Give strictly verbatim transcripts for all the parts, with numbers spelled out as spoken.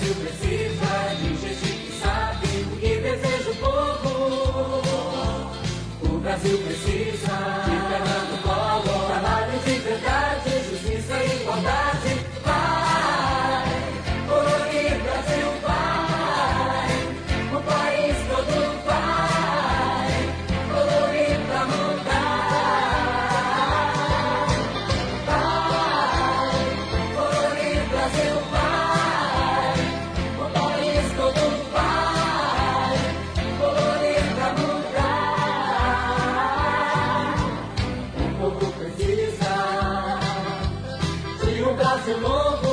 Brasil precisa de gente que sabe o que deseja o povo. O Brasil precisa de Fernando Collor, trabalho de verdade, justiça e igualdade. Vai, colorir Brasil, vai, o país todo vai, colorir pra mudar. Vai, colorir Brasil, vai, o país todo vai, colorir pra mudar. O povo precisa de um Brasil novo.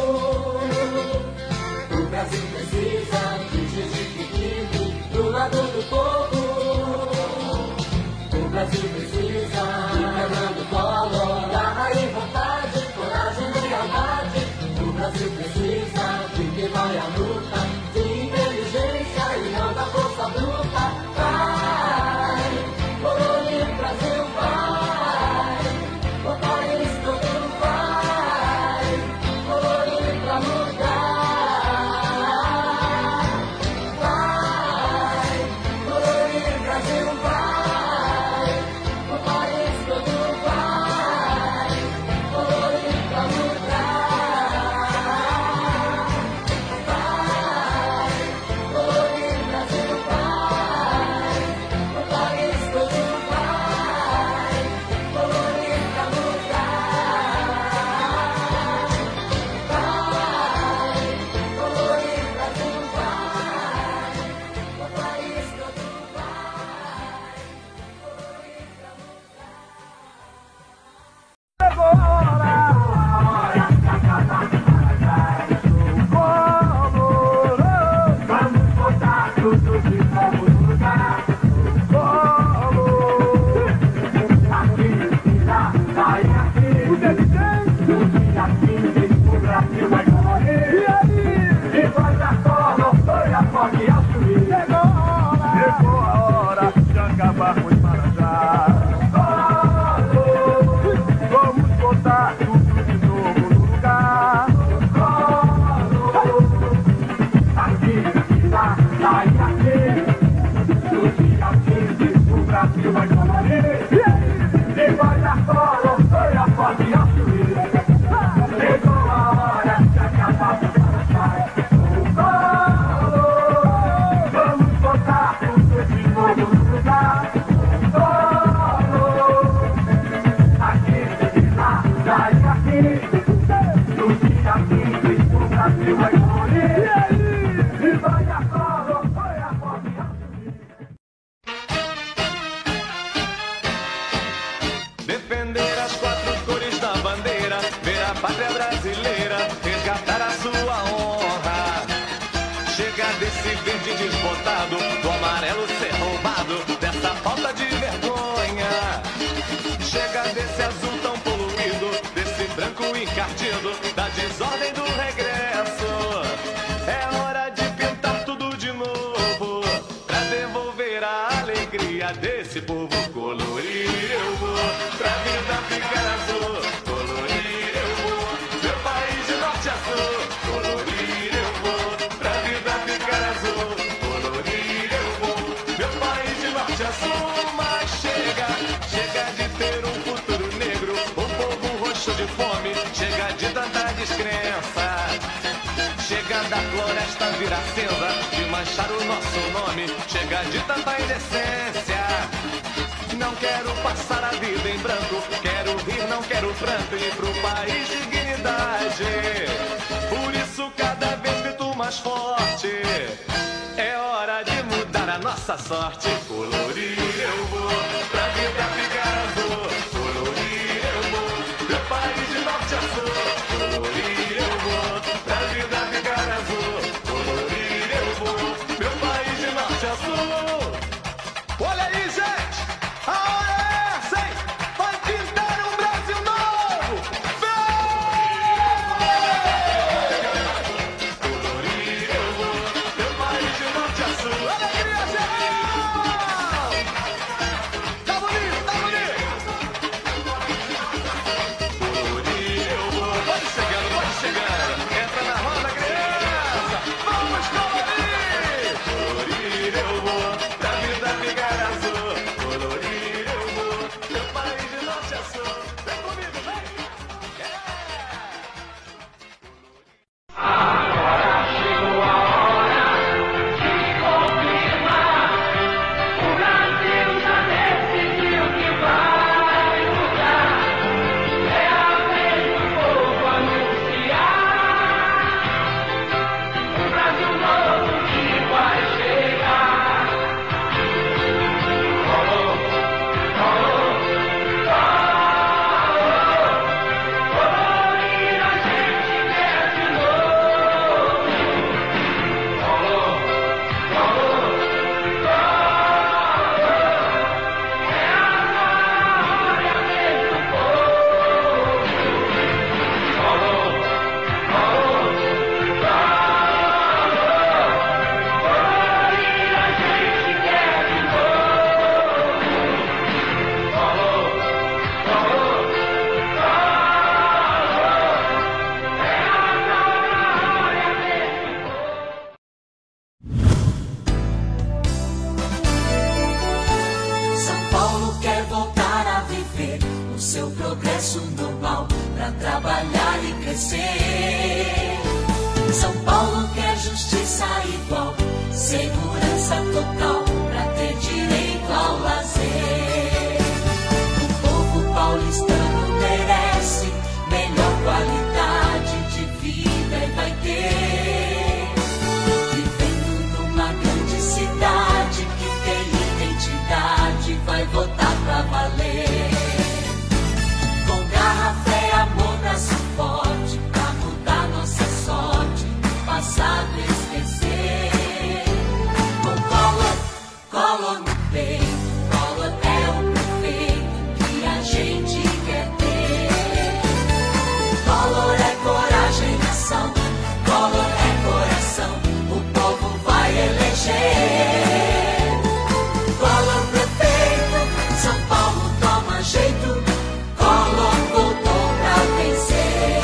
O Brasil precisa de gente que vive do lado do povo. O Brasil precisa de Fernando Collor, garra e vontade, coragem e lealdade. O Brasil precisa de quem vai à luta, de inteligência e não da força bruta. Vai, colorir Brasil, vai, o país todo vai, colorir pra mudar. Vai, colorir Brasil, vai, o país todo vai, colorir pra mudar. Vai, colorir Brasil, vai, o país todo vai, colorir pra mudar. Vai, colorir Brasil, vai, o país todo vai, colorir pra Vamos botar tudo de novo no lugar. Aqui, lá, lá e aqui. O que ele tem? Tudo aqui, o Brasil vai correr. E aí? E vai dar cola, foi a foto e a subir. Chegou a hora, chegou a hora de acabar com os marajás. Vamos botar tudo de novo no lugar. Aqui, lá, lá e aqui. Tudo aqui, o Brasil vai colorir. E vai dar cola, foi a foto e a subir. Chegou a hora de acabar com os marajás. Vamos botar tudo de novo no lugar. Aqui, lá, lá e aqui. Tudo aqui, o Brasil vai colorir. E vai dar cola, foi a foto e a subir. Defender as quatro cores da bandeira, ver a pátria brasileira, resgatar a sua honra. Chega desse verde desbotado, do amarelo ser roubado, dessa falta de vergonha. Chega desse azul tão poluído, desse branco encardido, da desordem do regresso. É hora de pintar tudo de novo, pra devolver a alegria desse povo. Colorir eu vou, pra vida ficar azul. Colorir eu vou, meu país de norte a sul. Colorir eu vou, pra vida ficar azul. Colorir eu vou, meu país de norte a sul. Mas chega, chega de ter um futuro negro, um povo roxo de fome. Chega de tanta descrença. Chega da floresta virar cinza, de manchar o nosso nome. Chega de tanta indecência. Não quero passar a vida em branco, quero rir, não quero pranto, e pro país dignidade. Por isso cada vez grito mais forte, é hora de mudar a nossa sorte. Colorir eu vou, pra vida ficar azul. Colorir eu vou, meu país de norte a sul. Colorir eu vou, pra vida ficar azul. Colorir eu vou, meu país de norte a sul. Olha aí, gente! A hora é essa, hein? Vai pintar um Brasil novo! Vem! Colorir eu vou, meu país de norte a sul. Alegria geral! Tá bonito, tá bonito! Colorir eu vou, pode chegando, pode chegando. Entra na roda, criança! Vamos! seu progresso normal pra trabalhar e crescer. São Paulo quer justiça igual, segurança total pra ter direito ao lazer. O povo paulistano merece melhor qualidade de vida e vai ter. Vivendo numa grande cidade que tem identidade, vai votar pra valer. Com garra, fé, amor, braço forte, pra mudar nossa sorte, passado esquecer. Com Collor, Collor no peito, Collor é o prefeito que a gente quer ter. Collor é coragem e ação, Collor é coração, o povo vai eleger. Collor prefeito, São Paulo toma jeito, Collor voltou pra vencer.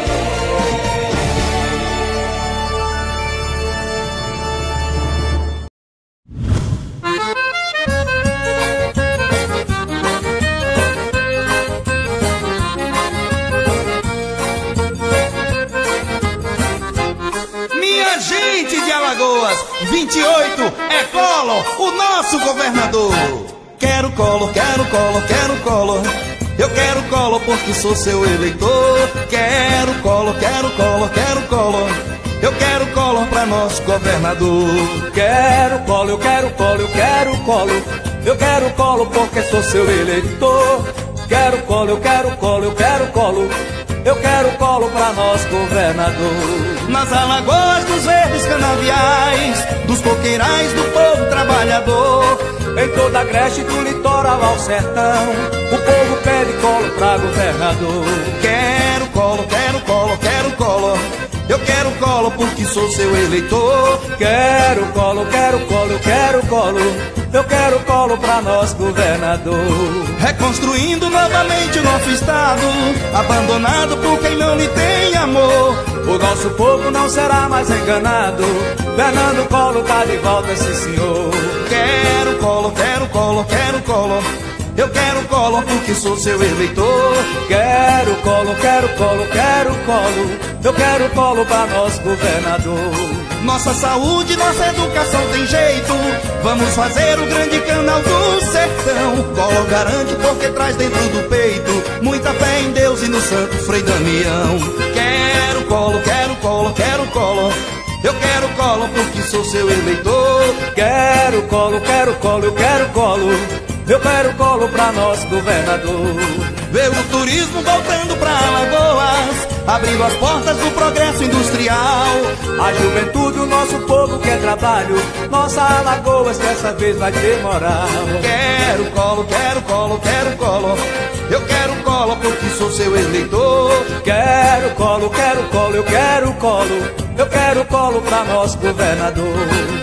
Minha gente de Alagoas, vinte e oito é Collor, o nosso governador. Quero Collor, quero Collor, quero Collor. Eu quero Collor porque sou seu eleitor. Quero Collor, quero Collor, quero Collor. Eu quero Collor pra nosso governador. Quero Collor, eu quero Collor, eu quero Collor. Eu quero Collor porque sou seu eleitor. Quero Collor, eu quero Collor, eu quero Collor. Eu quero Collor pra nosso governador. Nas Alagoas dos verdes canaviais, dos coqueirais do povo trabalhador, em toda a Agreste do litoral ao sertão, o povo pede Collor pra governador. Quero Collor, quero Collor, quero Collor. Eu quero Collor porque sou seu eleitor. Quero Collor, quero Collor, eu quero Collor. Eu quero Collor pra nosso governador. Reconstruindo novamente o nosso estado, abandonado por quem não lhe tem amor. O nosso povo não será mais enganado. Fernando Collor tá de volta, sim senhor. Quero Collor, quero Collor, quero Collor. Eu quero Collor porque sou seu eleitor. Quero Collor, quero Collor, quero Collor. Eu quero Collor pra nosso governador. Nossa saúde, nossa educação tem jeito. Vamos fazer o grande canal do sertão. Collor garante porque traz dentro do peito muita fé em Deus e no santo Frei Damião. Quero Collor, quero Collor, quero Collor. Eu quero Collor porque sou seu eleitor. Quero Collor, quero Collor, eu quero Collor. Eu quero Collor pra nosso governador. Ver o turismo voltando pra Alagoas, abrindo as portas do progresso industrial. A juventude, o nosso povo quer trabalho. Nossa Alagoas dessa vez vai ter moral. Quero Collor, quero Collor, quero Collor. Eu quero Collor porque sou seu eleitor. Quero Collor, quero Collor, eu quero Collor. Eu quero Collor pra nosso governador.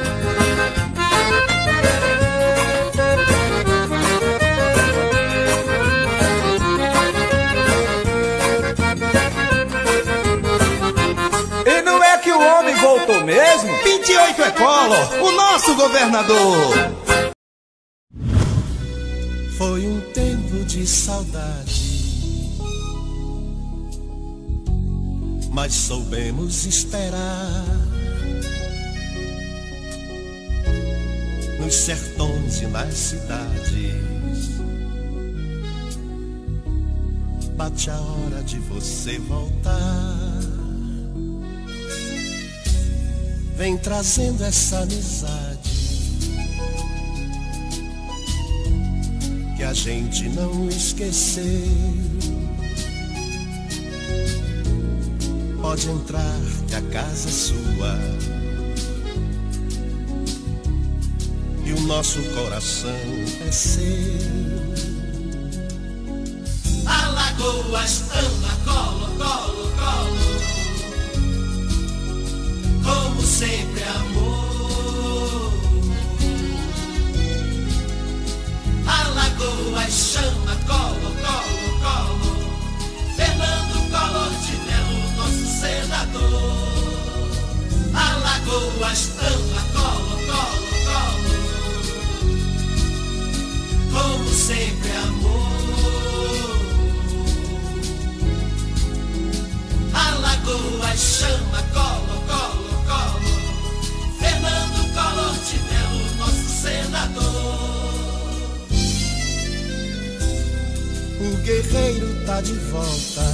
O homem voltou mesmo? vinte e oito é Collor, o nosso governador. Foi um tempo de saudade, mas soubemos esperar. Nos sertões e nas cidades, bate a hora de você voltar. Vem trazendo essa amizade que a gente não esqueceu. Pode entrar que a casa é sua e o nosso coração é seu. Alagoas ama Collor, Collor, Collor. Como sempre, amor. Alagoas chama Collor, Collor, Collor. Fernando Collor de Melo, nosso senador. Alagoas ama Collor, Collor, Collor. Como sempre, amor. guerreiro tá de volta,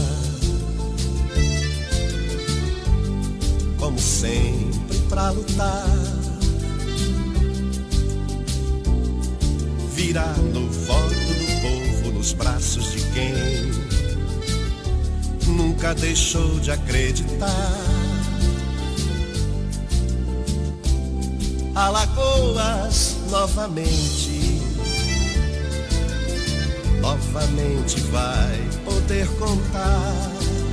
como sempre pra lutar, virando o voto do povo nos braços de quem nunca deixou de acreditar. Alagoas novamente, novamente vai poder contar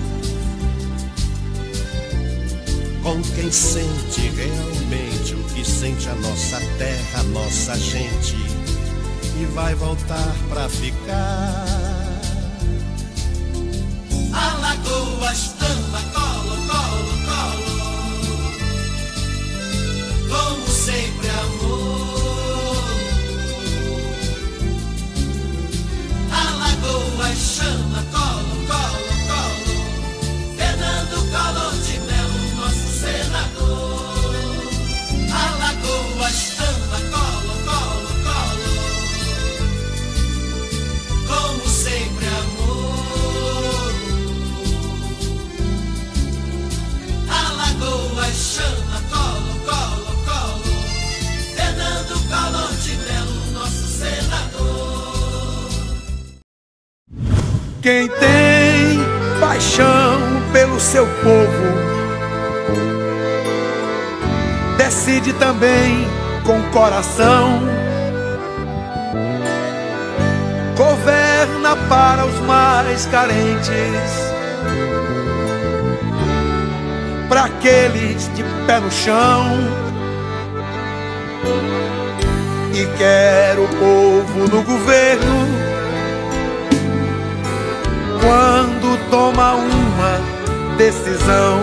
com quem sente realmente o que sente a nossa terra, a nossa gente, e vai voltar pra ficar. Alagoas, tamba, colo, colo, colo, como sempre, amor. Alagoas, chama, colo, colo, colo, Fernando Collor de Mello, nosso senador. Alagoas, tamba, colo, colo, colo, como sempre, amor. Alagoas, chama, colo, colo, colo, Fernando Collor de Mello, nosso senador. Quem tem paixão pelo seu povo decide também com coração, governa para os mais carentes, para aqueles de pé no chão, e quer o povo no governo quando toma uma decisão.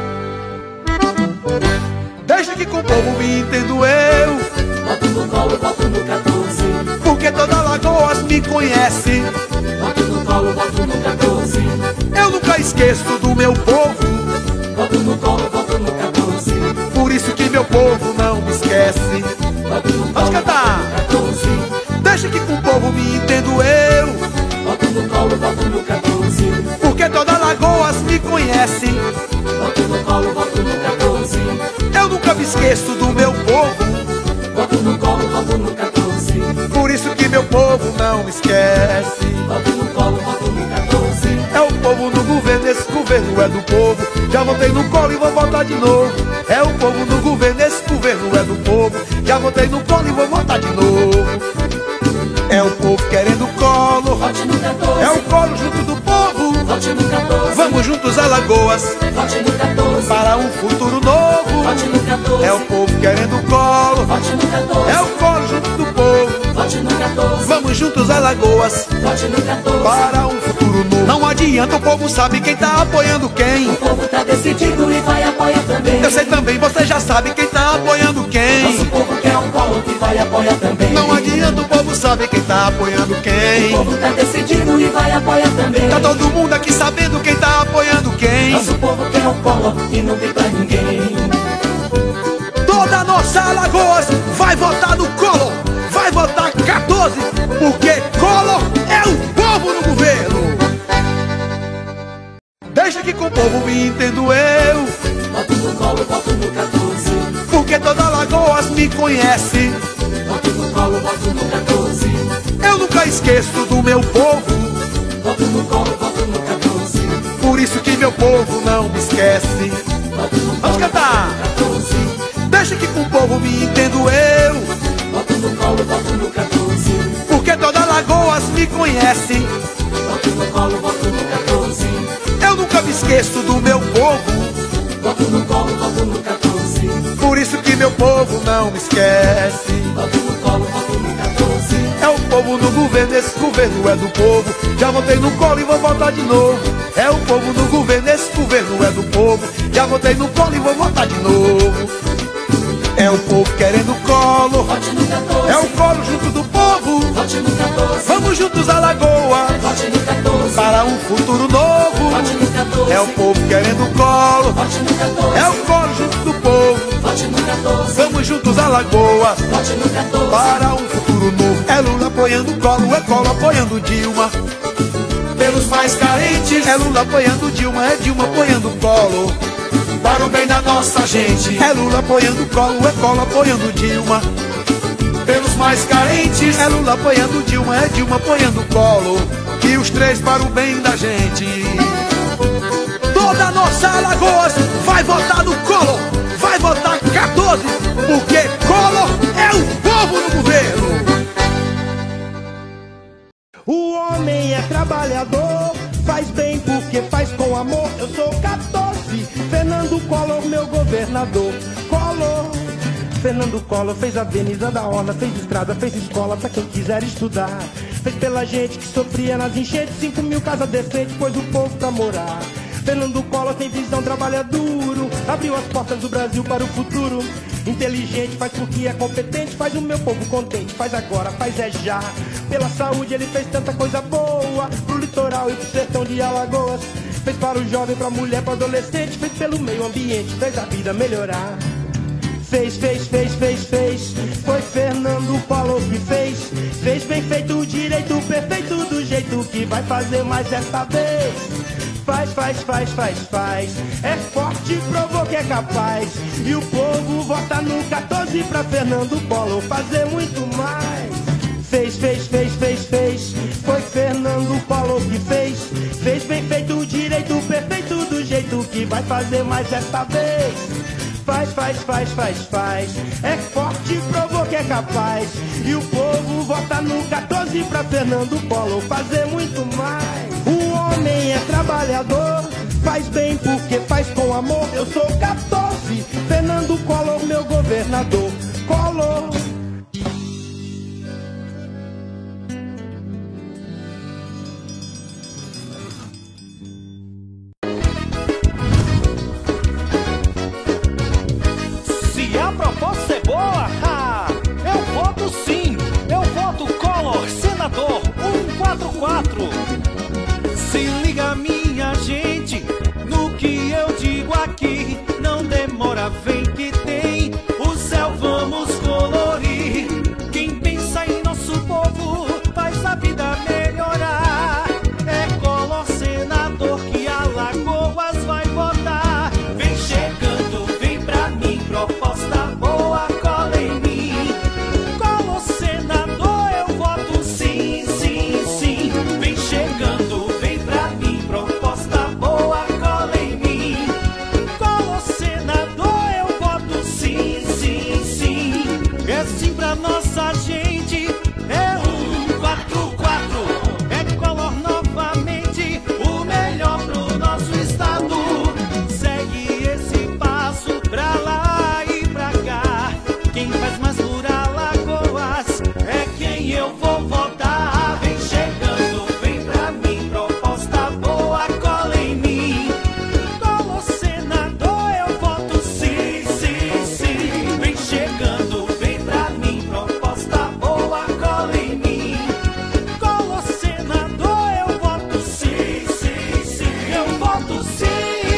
Deixa que com o povo me entendo eu, Voto no colo, voto no quatorze. porque toda Alagoas me conhece. Voto no colo, voto no quatorze. Eu nunca esqueço do meu povo, Voto no colo, voto no quatorze. por isso que meu povo não me esquece. Voto no Vamos colo, cantar. voto no quatorze. Deixa que com o povo me entendo eu, Voto no colo, voto no quatorze. porque toda Alagoas me conhece. Voto no colo, voto no quatorze. Eu nunca me esqueço do meu povo, Voto no colo, voto no quatorze. por isso que meu povo não me esquece. Voto no colo, voto no quatorze. É o povo no governo, esse governo é do povo. Já votei no colo e vou votar de novo. É o povo no governo, esse governo é do povo. Já votei no colo e vou votar de novo. É o povo querendo colo, Vote no quatorze. é o colo junto do povo. Vote no quatorze. Vamos juntos, Alagoas, Vote no quatorze. para um futuro novo. Vote no quatorze. É o povo querendo colo, Vote no quatorze. é o colo junto do povo. Vote no quatorze. Vamos juntos, Alagoas, Vote no quatorze. para um futuro novo. Não adianta, o povo sabe quem tá apoiando quem. O povo tá decidido e vai apoiar também. Eu sei também, você já sabe quem tá apoiando Nosso quem. povo quer um colo que vai apoiar também. Não adianta, o povo sabe quem tá apoiando O quem. povo tá decidido e vai apoiar também. Tá todo mundo aqui sabendo quem tá apoiando quem. Nosso povo quer um colo e não tem pra ninguém. Toda a nossa Alagoas vai votar no Collor, vai votar quatorze, porque Collor é o povo no governo. Deixa que com o povo me entendo eu, Voto no colo, voto no quatorze. porque toda Alagoas me conhece. Voto no colo, voto no quatorze. Eu nunca esqueço do meu povo, Voto no colo, voto no quatorze. por isso que meu povo não me esquece. Voto no Vamos colo, cantar. quatorze. Deixa que com o povo me entendo eu, Voto no colo, voto no quatorze. porque toda Alagoas me conhece. Voto no colo, voto no quatorze. Eu nunca me esqueço do meu povo, Voto no colo, voto no quatorze. por isso que meu povo não me esquece. Voto no colo, voto no quatorze. É o povo no governo, esse governo é do povo. Já votei no colo e vou votar de novo. É o povo no governo, esse governo é do povo. Já votei no colo e vou votar de novo. É o povo querendo colo, Vote no quatorze. é o colo junto do povo. Vote no quatorze. Vamos juntos, Alagoas, Vote no quatorze. para um futuro novo. Vote no quatorze. É o povo querendo colo, Vote no quatorze. é o colo junto do povo. Vote no quatorze. Vamos juntos, Alagoas, Vote no quatorze. para um futuro novo. É Lula apoiando Colo, é Colo apoiando Dilma. pelos mais carentes. É Lula apoiando Dilma, é Dilma apoiando Collor, para o bem da nossa gente. É Lula apoiando Collor, é Collor apoiando Dilma, pelos mais carentes. É Lula apoiando Dilma, é Dilma apoiando Collor, e os três para o bem da gente. Toda a nossa Alagoas vai votar no Collor, vai votar quatorze, porque Collor é o povo no governo. O homem é trabalhador, faz bem porque faz com amor. Eu sou quatorze, Fernando Collor, meu governador. Collor, Fernando Collor fez a Avenida da Orla, fez estrada, fez escola pra quem quiser estudar. Fez pela gente que sofria nas enchentes, cinco mil casas decentes, pôs o povo pra morar. Fernando Collor tem visão, trabalha duro, abriu as portas do Brasil para o futuro. Inteligente, faz porque é competente, faz o meu povo contente, faz agora, faz é já. Pela saúde ele fez tanta coisa boa, pro litoral e pro sertão de Alagoas. Fez para o jovem, pra mulher, pro adolescente, fez pelo meio ambiente, fez a vida melhorar. Fez, fez, fez, fez, fez, foi Fernando Collor que fez. Fez bem feito, o direito perfeito, do jeito que vai fazer mais desta vez. Faz, faz, faz, faz, faz, é forte, provou que é capaz. E o povo vota no quatorze pra Fernando Collor fazer muito mais. Fez, fez, fez, fez, fez, foi Fernando Collor que fez. Fez bem feito, o direito perfeito, do jeito que vai fazer mais desta vez. Faz, faz, faz, faz, faz, é forte, provou que é capaz. E o povo vota no quatorze pra Fernando Collor fazer muito mais. O homem é trabalhador, faz bem porque faz com amor. Eu sou quatorze, Fernando Collor, meu governador. Collor. Se a proposta é boa, ah, eu voto sim. Eu voto Collor, senador um quatro quatro. Se liga, minha gente, no que eu digo aqui. Não demora, vem que tem. O céu vamos colorir. Quem pensa em nosso povo faz a vida melhorar. É Collor, senador, que Alagoas vai votar. Vem chegando, vem pra mim, proposta boa, cola em mim. Collor, senador, eu voto sim, sim, sim. Vem chegando, vem pra mim, proposta boa, cola em mim. Collor, senador, eu voto sim, sim, sim. É sim pra nossa gente, é um quatro quatro. É Collor novamente, o melhor pro nosso estado. Segue esse passo pra lá e pra cá. Quem faz mais por Alagoas é quem eu vou votar. Vem chegando, vem pra mim, proposta boa, cola em mim. Collor, senador, eu voto sim, sim, sim. Vem chegando, vem pra mim, proposta boa, cola em mim. Collor, senador, eu voto sim, sim, sim. Eu voto sim.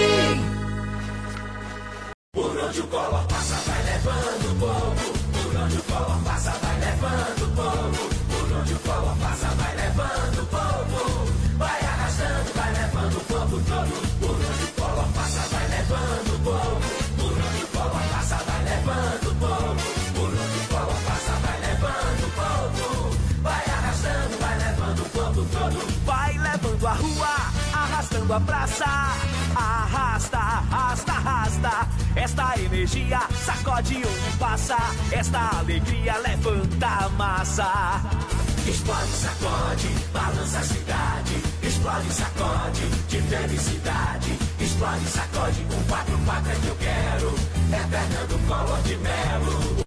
Por onde o Collor passa vai levando o povo. Por onde o Collor passa vai levando o povo. Por onde o Collor passa vai levando o povo. Vai arrastando, vai levando o povo todo. Por onde o Collor passa vai levando o povo. Por onde o Collor passa vai levando o povo. Por onde o Collor passa vai levando o povo. Vai arrastando, vai levando o povo todo. Vai levando a rua, arrastando a praça. Arrasta, arrasta, arrasta. Esta energia sacode onde passa. Esta alegria levanta a massa. Explode, sacode, balança a cidade. Explode, sacode, de felicidade. Explode, sacode, um quatro quatro é que eu quero. É Fernando Collor de Melo.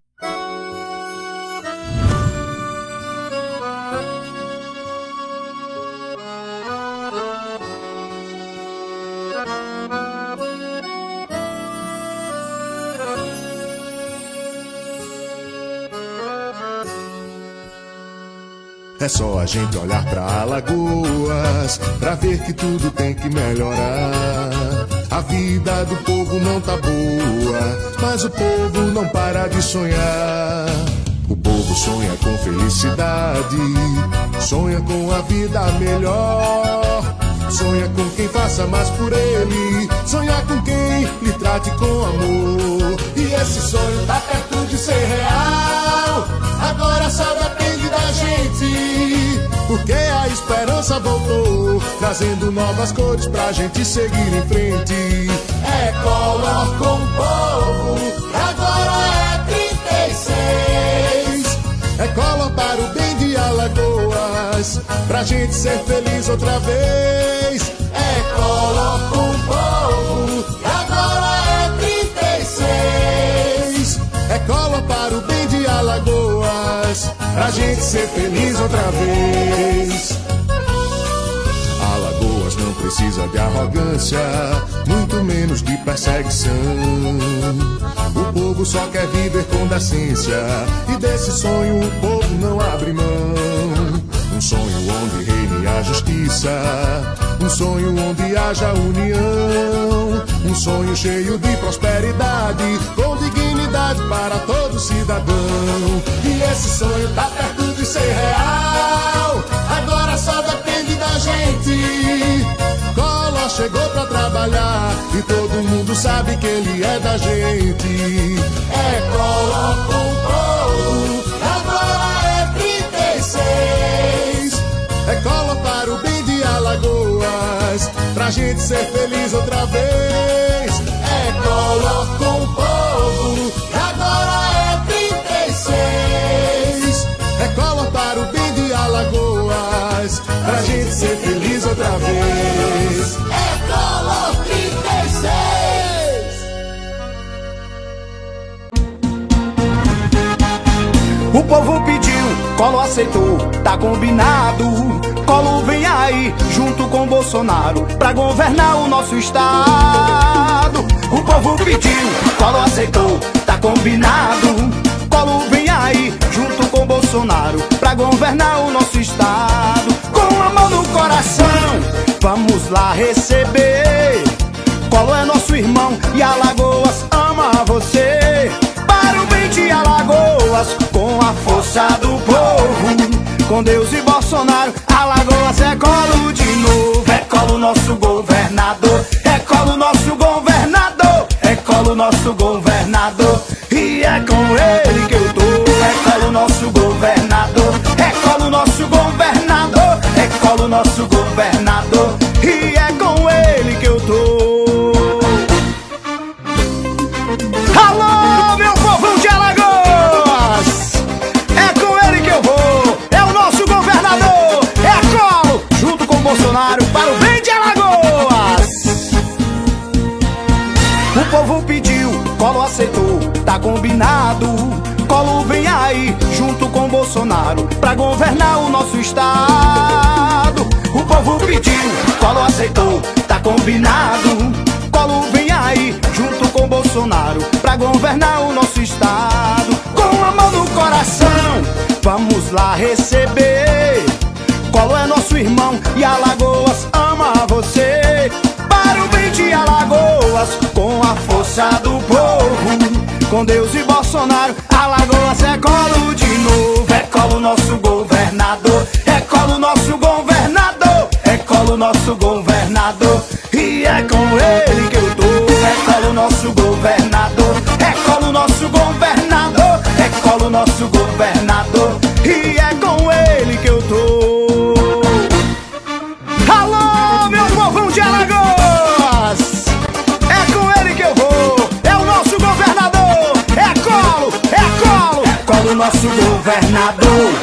É só a gente olhar pra Alagoas pra ver que tudo tem que melhorar. A vida do povo não tá boa, mas o povo não para de sonhar. O povo sonha com felicidade, sonha com a vida melhor. Sonha com quem faça mais por ele, sonha com quem lhe trate com amor. E esse sonho tá perto de ser real, agora só depende da gente, porque a esperança voltou, trazendo novas cores pra gente seguir em frente. É Collor com o povo, agora é trinta e seis. É Collor para o bem de Alagoas, pra gente ser feliz outra vez. É Collor com o povo, agora é trinta e seis. É Collor para o bem de Alagoas, pra gente ser feliz outra vez. Alagoas não precisa de arrogância, muito menos de perseguição. O povo só quer viver com decência, e desse sonho o povo não abre mão. Um sonho onde reine a justiça, um sonho onde haja união, um sonho cheio de prosperidade, com dignidade para todo cidadão. E esse sonho tá perto de ser real, agora só depende da gente. Collor chegou pra trabalhar e todo mundo sabe que ele é da gente. É Collor com o povo, agora é trinta e seis. É Collor para o bem de Alagoas, pra gente ser feliz outra vez. É Collor com o povo, agora é trinta e seis. É Collor para o bem de Alagoas, pra gente ser feliz outra vez. É Collor trinta e seis. O povo pediu, Collor aceitou, tá combinado. Collor vem aí, junto com Bolsonaro, pra governar o nosso estado. O povo pediu, Collor aceitou, tá combinado. Collor vem aí, junto com Bolsonaro, pra governar o nosso estado. Com a mão no coração, vamos lá receber. Collor é nosso irmão e Alagoas ama você. Para o bem de Alagoas, com a força do povo, com Deus e Bolsonaro, Alagoas é Collor de novo. É Collor nosso governador, é Collor nosso governador, é Collor nosso governador, e é com ele que eu tô. É Collor nosso governador, é Collor nosso governador, é Collor nosso governador, e é com ele que eu tô. Alô, meu povo de Alagoas, é com ele que eu vou. É o nosso governador, é Collor, junto com Bolsonaro, para o bem de Alagoas. O povo pediu, Collor aceitou, tá combinado. Collor vem aí, junto com Bolsonaro, pra governar o nosso estado. O povo pediu, Collor aceitou, tá combinado. Collor vem aí, junto com Bolsonaro, pra governar o nosso estado. Com a mão no coração, vamos lá receber. Collor é nosso irmão e Alagoas ama você. Para o bem de Alagoas, com a força do povo, com Deus e Bolsonaro, Alagoas é Collor de novo. É Collor nosso governador, é Collor nosso governador, é Collor nosso governador, e é com ele que eu tô. É Collor nosso governador, é Collor nosso governador, é Collor nosso governador, e é com ele que eu tô. Alô, meu povão de Alagoas, é com ele que eu vou. É o nosso governador, é Collor, é Collor, é Collor nosso governador.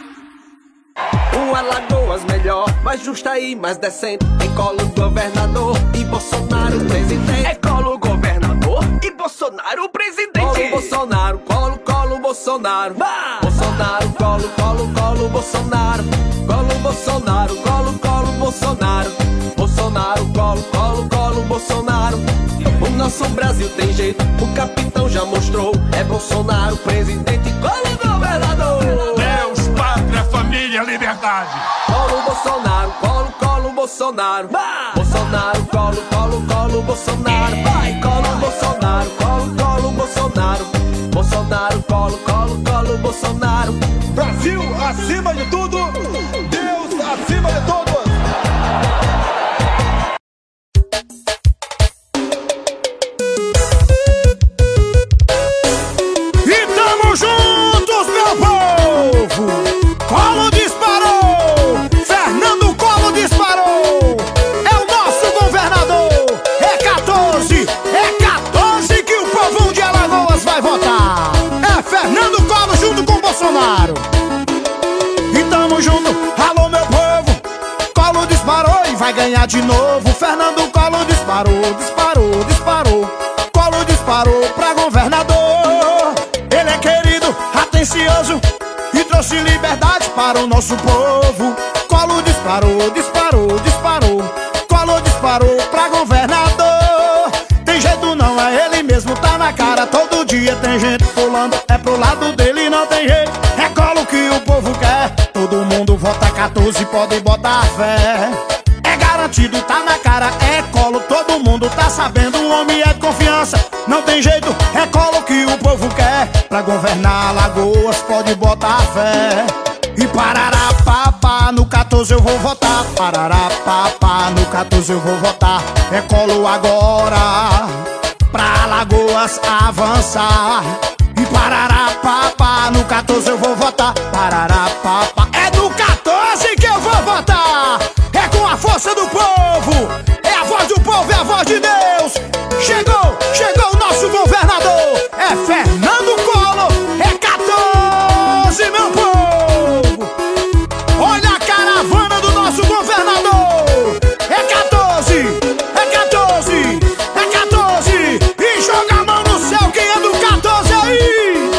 Um Alagoas melhor, mais justa e mais decente. É Collor governador e Bolsonaro presidente. É Collor governador e Bolsonaro presidente. Collor, Bolsonaro, Collor, Collor, Bolsonaro. Bah! Bolsonaro, Collor, Collor, Collor, Bolsonaro. Collor, Bolsonaro, Collor, Collor, Bolsonaro. Bolsonaro, Collor, Collor, Collor, Bolsonaro. O nosso Brasil tem jeito, o capitão já mostrou. É Bolsonaro presidente, Collor governador. Deus, pátria, família, liberdade. Collor, Bolsonaro, Collor, Collor, Bolsonaro. Bah! Bolsonaro, Collor, Collor, Collor, Bolsonaro. Vai, Collor, Bolsonaro, Collor, Collor, Bolsonaro. Bolsonaro, Collor, Collor, Collor, Bolsonaro. Brasil acima de tudo, Deus acima de todos. Bolsonaro. E tamo junto, alô meu povo. Collor disparou e vai ganhar de novo. Fernando Collor disparou, disparou, disparou. Collor disparou pra governador. Ele é querido, atencioso e trouxe liberdade para o nosso povo. Collor disparou, disparou, disparou. Collor disparou pra governador. Tem jeito não, é ele mesmo, tá na cara. Todo dia tem gente pulando, é pro lado dele, não tem jeito. É Collor que o povo quer. Todo mundo vota quatorze, pode botar fé. É garantido, tá na cara, é Collor. Todo mundo tá sabendo, o homem é de confiança. Não tem jeito, é Collor que o povo quer. Pra governar Alagoas, pode botar fé. E parará, papá, no quatorze eu vou votar. Parará, papá, no quatorze eu vou votar. É Collor agora, pra Alagoas avançar. E parará, papá, no quatorze eu vou votar. Parará, papá, é no quatorze que eu vou votar. É com a força do povo, é a voz do povo, é a voz de Deus. Chegou, chegou o nosso governador. É Fernando Collor, é quatorze, meu povo. Olha a caravana do nosso governador. É quatorze, é quatorze, é quatorze. E joga a mão no céu quem é do quatorze aí.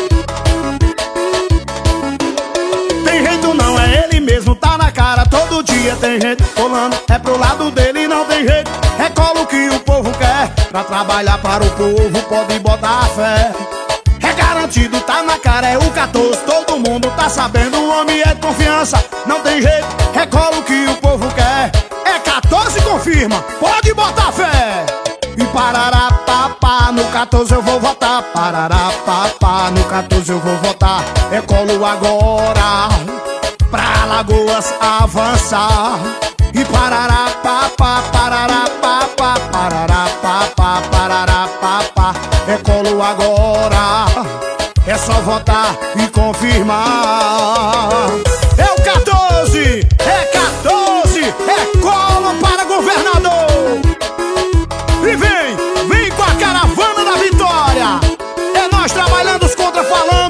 Tem jeito não, é ele mesmo, tá na cara. Todo dia tem gente pulando, é pro lado dele, não tem jeito. É Collor que o povo quer. Pra trabalhar para o povo, pode botar fé. É garantido, tá na cara, é o quatorze. Todo mundo tá sabendo, o homem é de confiança. Não tem jeito, é Collor que o povo quer. É quatorze, confirma, pode botar fé. E parará, papá, no quatorze eu vou votar. Parará, papá, no quatorze eu vou votar. É Collor agora, pra Alagoas avançar. E parará, papá, parará, papá, parará, papá, parará, papá. É Collor agora, é só votar e confirmar. É o quatorze, é quatorze, é Collor para governador. E vem, vem com a caravana da vitória. É nós trabalhando os contra-falantes.